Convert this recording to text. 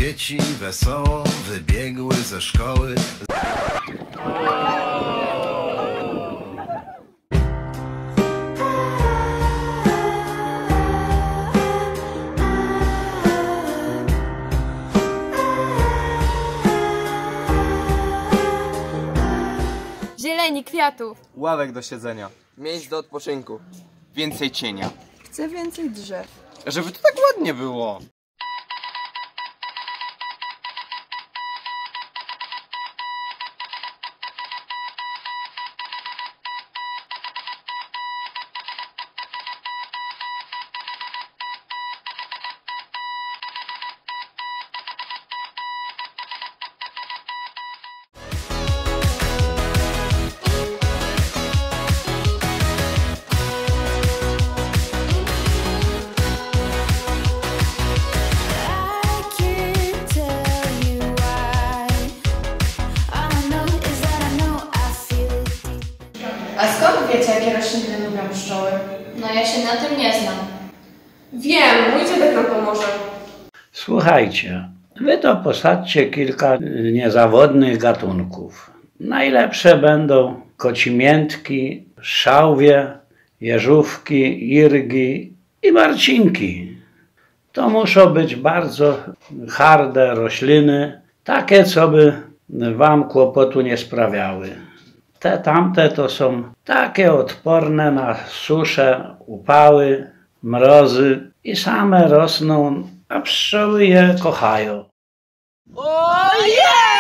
Dzieci wesoło wybiegły ze szkoły. Zieleni, kwiatów. Ławek do siedzenia. Miejsc do odpoczynku. Więcej cienia. Chcę więcej drzew. Żeby to tak ładnie było. A skąd wiecie, jakie rośliny lubią pszczoły? No ja się na tym nie znam. Wiem, mój dziadek nam pomoże. Słuchajcie, wy to posadźcie kilka niezawodnych gatunków. Najlepsze będą kocimiętki, szałwie, jeżówki, irgi i marcinki. To muszą być bardzo harde rośliny, takie, co by wam kłopotu nie sprawiały. Te tamte to są takie odporne na suszę, upały, mrozy i same rosną, a pszczoły je kochają. O nie!